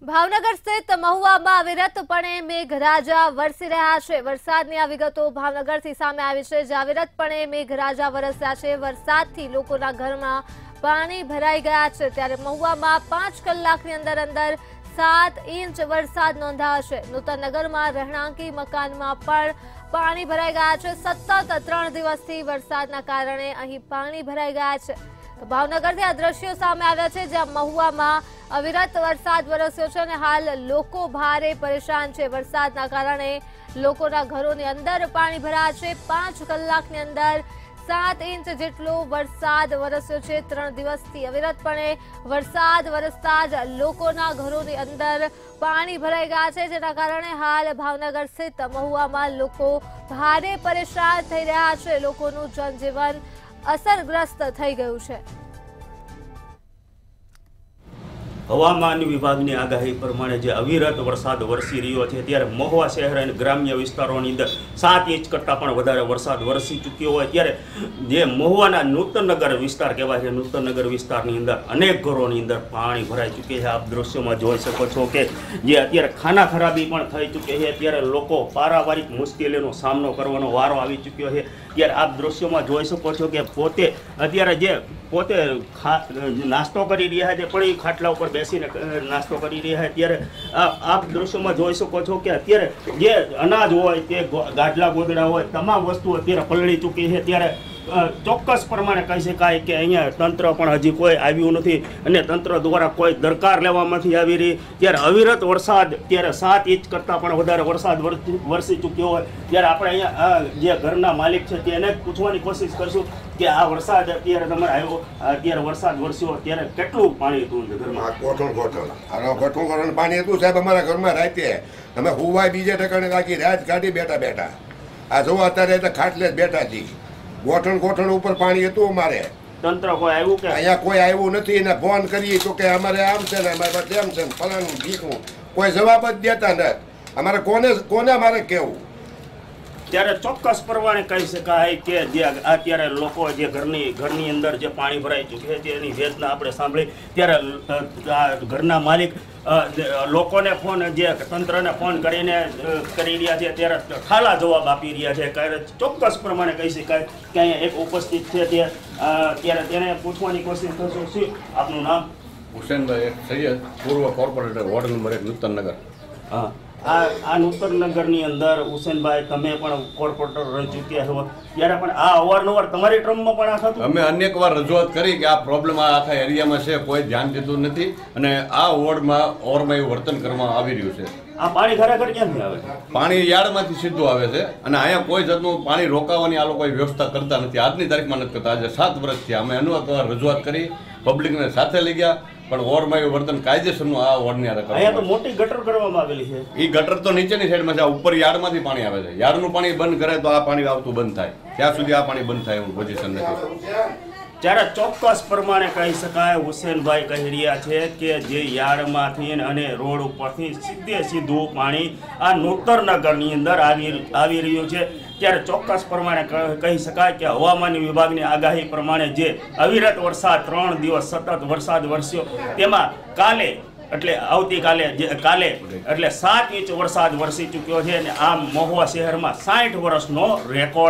ભાવનગર સ્થિત મહુવામાં અવિરતપણે મેઘરાજા વરસી રહ્યા છે। વરસાદની આ વિગતો ભાવનગરથી સામે આવી છે, જ્યાં અવિરતપણે મેઘરાજા વરસ્યા છે। વરસાદથી લોકોના ઘરમાં પાણી ભરાઈ ગયા છે। ત્યારે મહુવામાં 5 કલાકની અંદર 7 ઇંચ વરસાદ નોંધાયો છે। નૂતનનગરમાં રહેણાંકી મકાનમાં પણ પાણી ભરાઈ ગયા છે। સતત 3 દિવસથી વરસાદના કારણે અહીં પાણી ભરાઈ ગયા છે। ભાવનગરથી આ દ્રશ્યો સામે આવ્યા છે, જ્યાં મહુવામાં અવિરત વરસાદ વરસ્યો છે અને હાલ લોકો ભારે પરેશાન છે। વરસાદના કારણે લોકોના ઘરોની અંદર પાણી ભરાયા છે। 5 કલાકની અંદર 7 ઇંચ જેટલો વરસાદ વરસ્યો છે। 3 દિવસથી અવિરતપણે વરસાદ વરસતા જ લોકોના ઘરોની અંદર પાણી ભરાઈ ગયા છે, જેના કારણે હાલ ભાવનગર સ્થિત મહુવામાં લોકો ભારે પરેશાન થઈ રહ્યા છે। લોકોનું જનજીવન અસરગ્રસ્ત થઈ ગયું છે। હવામાન વિભાગની આગાહી પ્રમાણે જે અવિરત વરસાદ વરસી રહ્યો છે, ત્યારે મહુવા શહેર અને ગ્રામ્ય વિસ્તારોની અંદર 7 ઇંચ કરતાં પણ વધારે વરસાદ વરસી ચૂક્યો હોય, ત્યારે જે મહુવાના નૂતનનગર વિસ્તાર કહેવાય છે, નૂતનનગર વિસ્તારની અંદર અનેક ઘરોની અંદર પાણી ભરાઈ ચૂકી છે। આપ દ્રશ્યોમાં જોઈ શકો છો કે જે અત્યારે ખાના ખરાબી પણ થઈ ચૂકી છે, ત્યારે લોકો પારાવારિક મુશ્કેલીનો સામનો કરવાનો વારો આવી ચૂક્યો છે। ત્યારે આપ દ્રશ્યોમાં જોઈ શકો છો કે પોતે નાસ્તો કરી રહ્યા છે, પણ એ ખાટલા ઉપર બેસીને નાસ્તો કરી રહ્યા છે। ત્યારે આપ દ્રશ્યોમાં જોઈ શકો છો કે અત્યારે જે અનાજ હોય તે ગાડલા ગોદડા હોય તમામ વસ્તુ અત્યારે પલળી ચૂકી છે। ત્યારે ચોક્કસ પ્રમાણે કહી શકાય કે અહીંયા તંત્ર પણ હજી કોઈ આવ્યું નથી અને તંત્ર દ્વારા કોઈ દરકાર લેવામાં નથી આવી રહી। ત્યારે અવિરત વરસાદ ત્યારે 7 ઇંચ કરતાં પણ વધારે વરસાદ વરસી ચૂક્યો હોય, ત્યારે આપણે અહીંયા જે ઘરના માલિક છે તેને પૂછવાની કોશિશ કરશું કે આ વરસાદ અત્યારે તમારે આવ્યો, અત્યારે વરસાદ વરસ્યો ત્યારે કેટલું પાણી હતું ઘરમાં? ગોઠણ પાણી હતું સાહેબ અમારા ઘરમાં રાતે અમે હુવાય બીજે ઠેકાણે રાખી રાત કાઢી બેઠા આ જો અત્યારે એટલે ખાટલે જ બેઠા છીએ। ગોઠણ ઉપર પાણી હતું અમારે। તંત્ર કોઈ આવ્યું કે? અહીંયા કોઈ આવ્યું નથી ને ફોન કરીએ તો કે અમારે આમ છે ને અમારે તેમ છે ને ફલાણું ભીખું, કોઈ જવાબ જ દેતા નથી। અમારે કોને અમારે કહેવું? ત્યારે ચોક્કસ પ્રમાણે કહી શકાય કે જે અત્યારે લોકો જે ઘરની અંદર જે પાણી ભરાઈ ચૂક્યું છે તેની વેદના આપણે સાંભળી, ત્યારે ઘરના માલિક લોકોને ફોન જે તંત્રને ફોન કરીને કરી રહ્યા છે, ત્યારે ખાલા જવાબ આપી રહ્યા છે। ત્યારે ચોક્કસ પ્રમાણે કહી શકાય કે અહીંયા એક ઉપસ્થિત છે ત્યારે તેને પૂછવાની કોશિશ કરશું। શું આપનું નામ? હુસેનભાઈ સૈયદ, પૂર્વ કોર્પોરેટર, વોર્ડ નંબર 1 નૂતનનગર। હા, આ નૂતનનગરની અંદર હુસેનભાઈ તમે પણ કોર્પોરેટર રહી ચૂક્યા છો, ત્યારે પણ આ અવારનવાર તમારી ટ્રમમાં પણ આ થતું? અમે અનેક વાર રજૂઆત કરી કે આ પ્રોબ્લેમ આ આખા એરિયામાં છે, કોઈ ધ્યાન દેતું નથી અને આ વોર્ડમાં ઓવરમાં વર્તન કરવામાં આવી રહ્યું છે। આ પાણી ખરેખર ક્યાંથી આવે? પાણી યાર્ડમાંથી સીધું આવે છે અને અહીંયા કોઈ જાતનું પાણી રોકાવાની આ લોકો વ્યવસ્થા કરતા નથી। આજની તારીખમાં નથી કરતા। આજે 7 વર્ષથી અમે અનેક રજૂઆત કરી, પબ્લિકને સાથે લઈ ગયા, પણ ઓવરમાં વર્તન કાયદેસરનું આ વોર્ડની અહીંયા તો મોટી ગટર કરવામાં આવેલી છે। એ ગટર તો નીચેની સાઈડમાં છે, ઉપર યાર્ડમાંથી પાણી આવે છે। યાર્ડનું પાણી બંધ કરે તો આ પાણી આવતું બંધ થાય, ત્યાં સુધી આ પાણી બંધ થાય એવું પોઝિશન નથી। ત્યારે ચોક્કસ પ્રમાણે કહી શકાય હુસેનભાઈ કહી રહ્યા છે કે જે યાર્ડમાંથી અને રોડ ઉપરથી સીધું પાણી આ નૂતનનગરની અંદર આવી રહ્યું છે। ત્યારે ચોક્કસ પ્રમાણે કહી શકાય કે હવામાન વિભાગની આગાહી પ્રમાણે જે અવિરત વરસાદ 3 દિવસ સતત વરસાદ વરસ્યો, તેમાં આવતીકાલે એટલે 7 ઇંચ વરસાદ વરસી ચૂક્યો છે અને આ મહુવા શહેરમાં 60 વર્ષનો રેકોર્ડ